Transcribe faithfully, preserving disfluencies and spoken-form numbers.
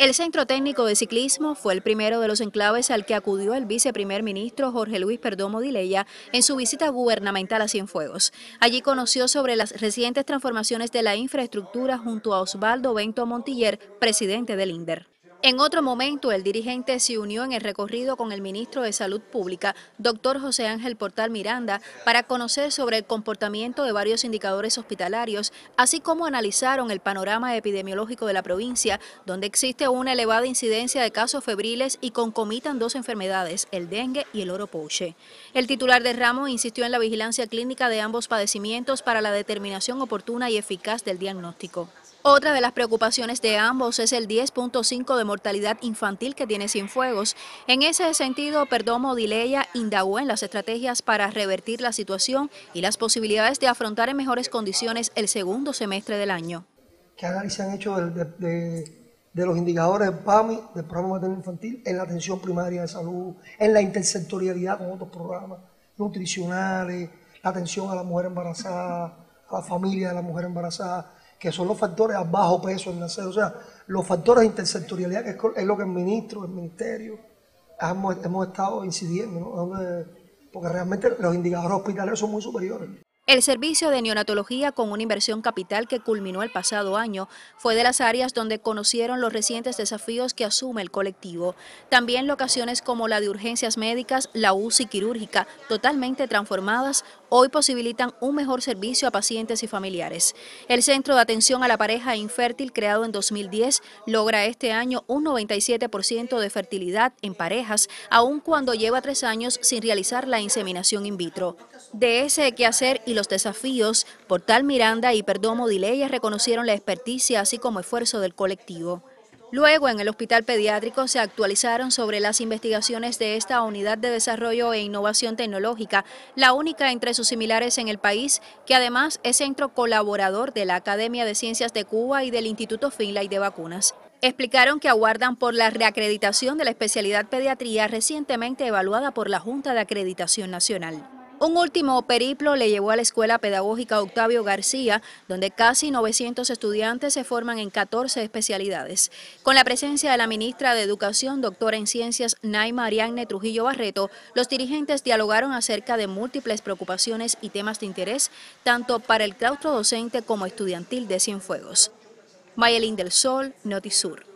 El Centro Técnico de Ciclismo fue el primero de los enclaves al que acudió el viceprimer ministro Jorge Luis Perdomo Dilella en su visita gubernamental a Cienfuegos. Allí conoció sobre las recientes transformaciones de la infraestructura junto a Osvaldo Bento Montiller, presidente del INDER. En otro momento, el dirigente se unió en el recorrido con el ministro de Salud Pública, doctor José Ángel Portal Miranda, para conocer sobre el comportamiento de varios indicadores hospitalarios, así como analizaron el panorama epidemiológico de la provincia, donde existe una elevada incidencia de casos febriles y concomitan dos enfermedades, el dengue y el oropouche. El titular del ramo insistió en la vigilancia clínica de ambos padecimientos para la determinación oportuna y eficaz del diagnóstico. Otra de las preocupaciones de ambos es el diez punto cinco de mortalidad infantil que tiene Cienfuegos. En ese sentido, Perdomo Dilella indagó en las estrategias para revertir la situación y las posibilidades de afrontar en mejores condiciones el segundo semestre del año. ¿Qué análisis han hecho de, de, de, de los indicadores del P A M I, del Programa Materno Infantil, en la atención primaria de salud, en la intersectorialidad con otros programas nutricionales, la atención a la mujer embarazada, a la familia de la mujer embarazada, que son los factores a bajo peso en nacer, o sea, los factores de intersectorialidad, que es lo que el ministro, el ministerio, hemos, hemos estado incidiendo, ¿no? Porque realmente los indicadores hospitalarios son muy superiores. El servicio de neonatología, con una inversión capital que culminó el pasado año, fue de las áreas donde conocieron los recientes desafíos que asume el colectivo. También locaciones como la de urgencias médicas, la U C I quirúrgica, totalmente transformadas, hoy posibilitan un mejor servicio a pacientes y familiares. El Centro de Atención a la Pareja Infértil, creado en dos mil diez, logra este año un noventa y siete por ciento de fertilidad en parejas, aun cuando lleva tres años sin realizar la inseminación in vitro. De ese quehacer y los desafíos, Portal Miranda y Perdomo Dilella reconocieron la experticia así como esfuerzo del colectivo. Luego, en el hospital pediátrico se actualizaron sobre las investigaciones de esta unidad de desarrollo e innovación tecnológica, la única entre sus similares en el país, que además es centro colaborador de la Academia de Ciencias de Cuba y del Instituto Finlay de Vacunas. Explicaron que aguardan por la reacreditación de la especialidad pediatría recientemente evaluada por la Junta de Acreditación Nacional. Un último periplo le llevó a la Escuela Pedagógica Octavio García, donde casi novecientos estudiantes se forman en catorce especialidades. Con la presencia de la ministra de Educación, doctora en Ciencias, Naima Ariadne Trujillo Barreto, los dirigentes dialogaron acerca de múltiples preocupaciones y temas de interés, tanto para el claustro docente como estudiantil de Cienfuegos. Mayelín del Sol, Notisur.